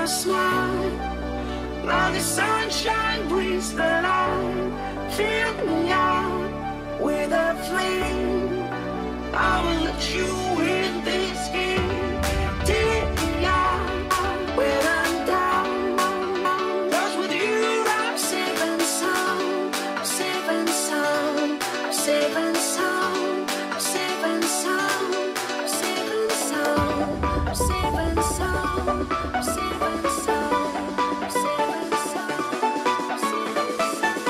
smile. Now the sunshine brings the light. Fill me out with a flame. I will let you in this game. Take me out when I'm down. 'Cause with you I'm safe and sound. I'm safe and sound. I'm safe and sound. I'm safe and sound. I'm safe and sound. I'm safe and sound. I'm safe and sound. I'm safe and sound. I'm safe and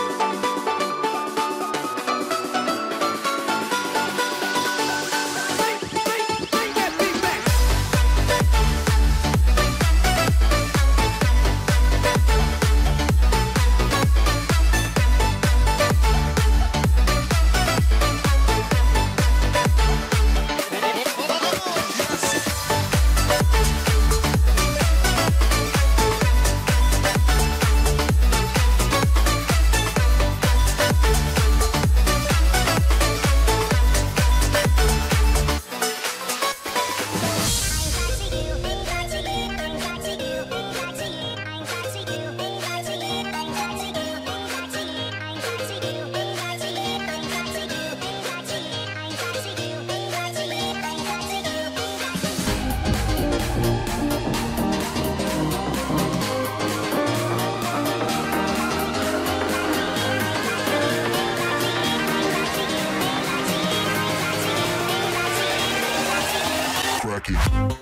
crack it.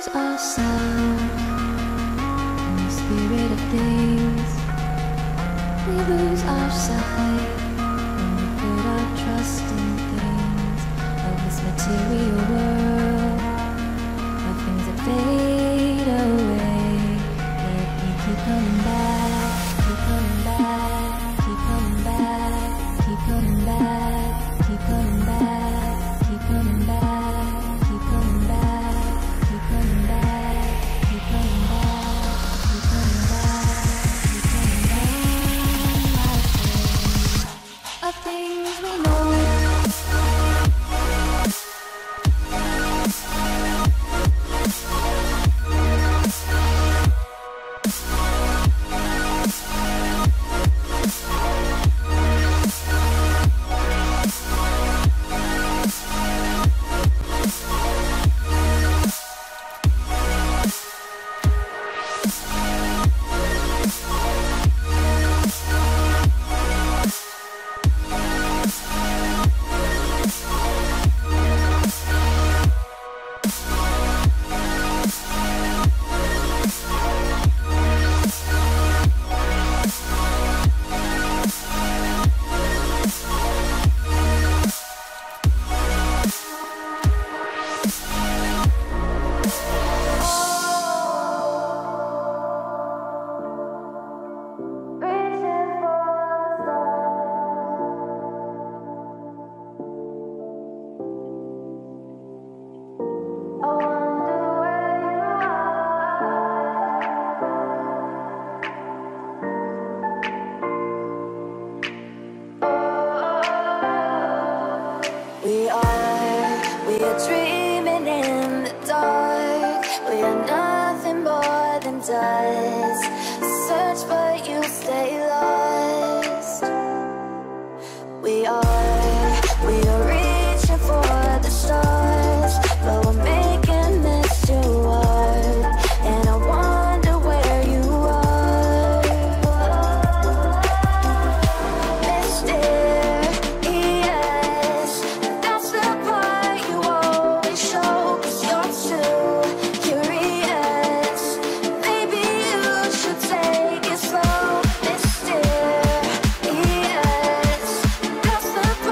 lose ourselves in the spirit of things. We lose our sight when we put our trust in things of this material world, of things that fade away. Yet we keep coming back, keep coming back, keep coming back, keep coming back, keep coming back, keep coming back, keep coming back, keep coming back, keep coming back, keep coming back, keep coming back. Of things we know. We are dreaming in the dark. We are nothing more than dust. Search but you stay lost. We are reaching for the stars, but we're making this too hard. And I wonder where you are, mysterious. That's the part you always show, 'cause you're too curious. Maybe you should take it slow. Mysterious. That's the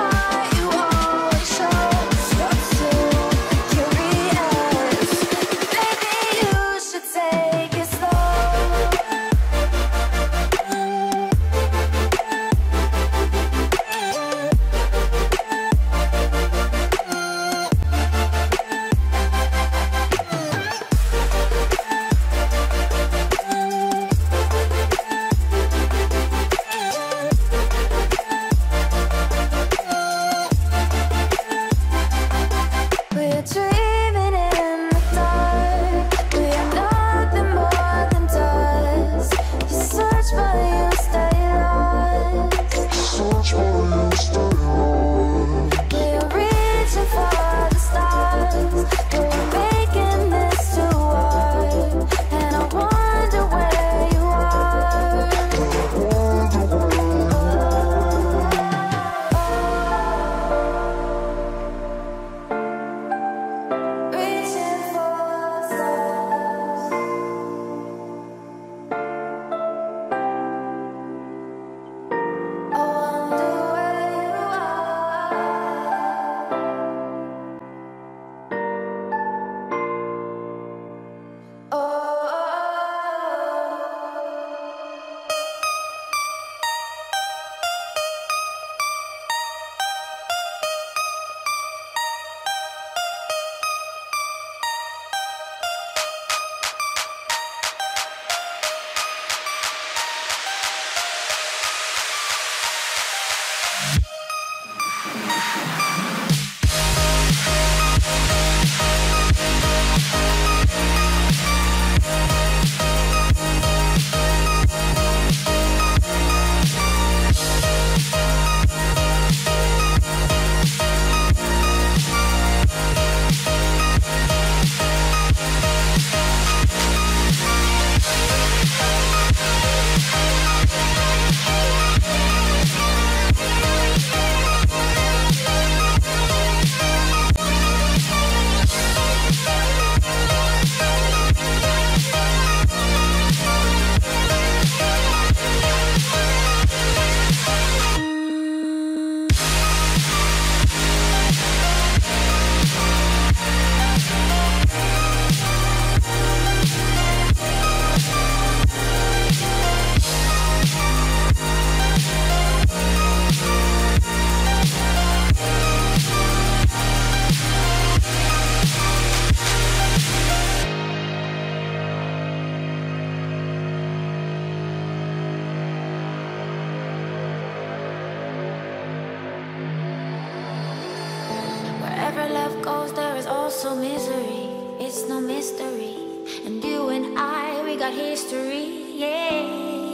goes, there is also misery. It's no mystery. And you and I, we got history, yeah.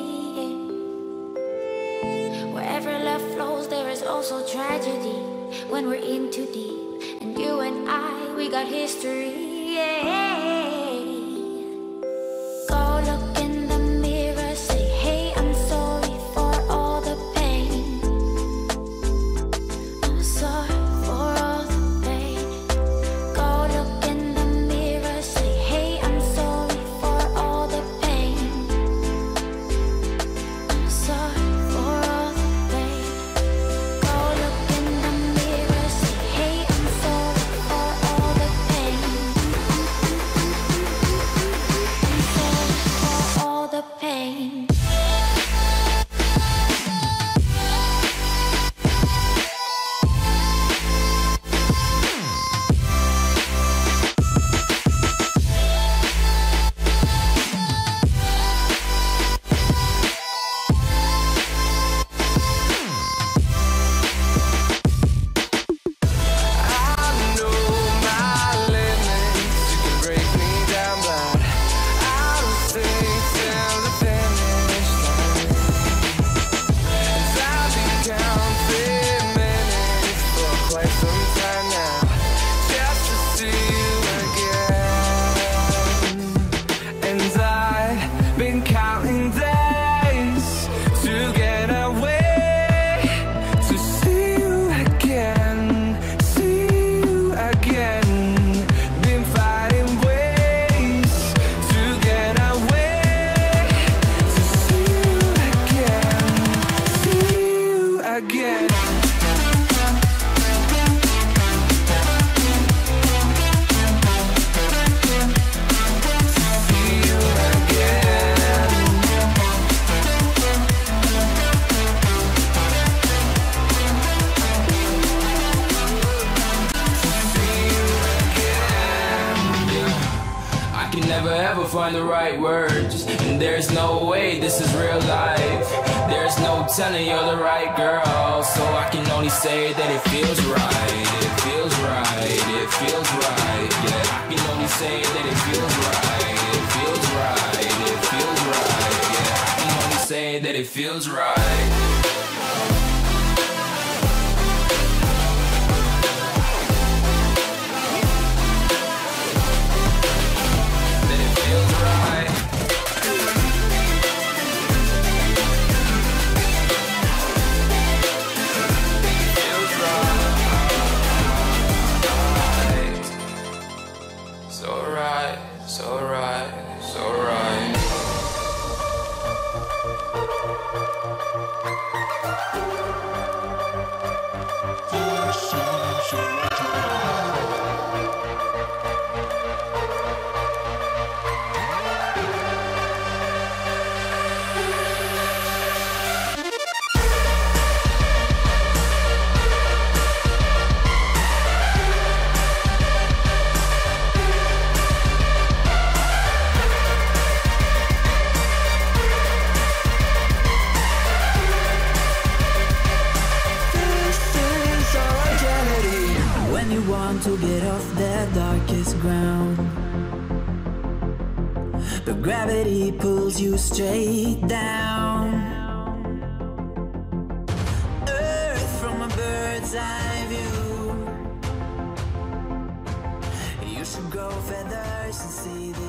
Wherever love flows, there is also tragedy when we're in too deep. And you and I, we got history, yeah. Go look in the mirror, say, hey, I'm sorry for all the pain. I'm sorry for all the pain. Go look in the mirror, say, hey, I'm sorry for all the pain. I'm sorry for all the pain. Go look in the mirror, say, hey, I'm sorry for all the pain. I'm sorry for all the pain. Been counting days to get away, to see you again, see you again. Been fighting ways to get away, to see you again, see you again. Never ever find the right words, and there's no way this is real life. There's no telling you're the right girl, so I can only say that it feels right. It feels right, it feels right. Yeah, I can only say that it feels right. It feels right, it feels right. Yeah, I can only say that it feels right. To get off the darkest ground, but gravity pulls you straight down. Earth from a bird's eye view. You should grow feathers and see this.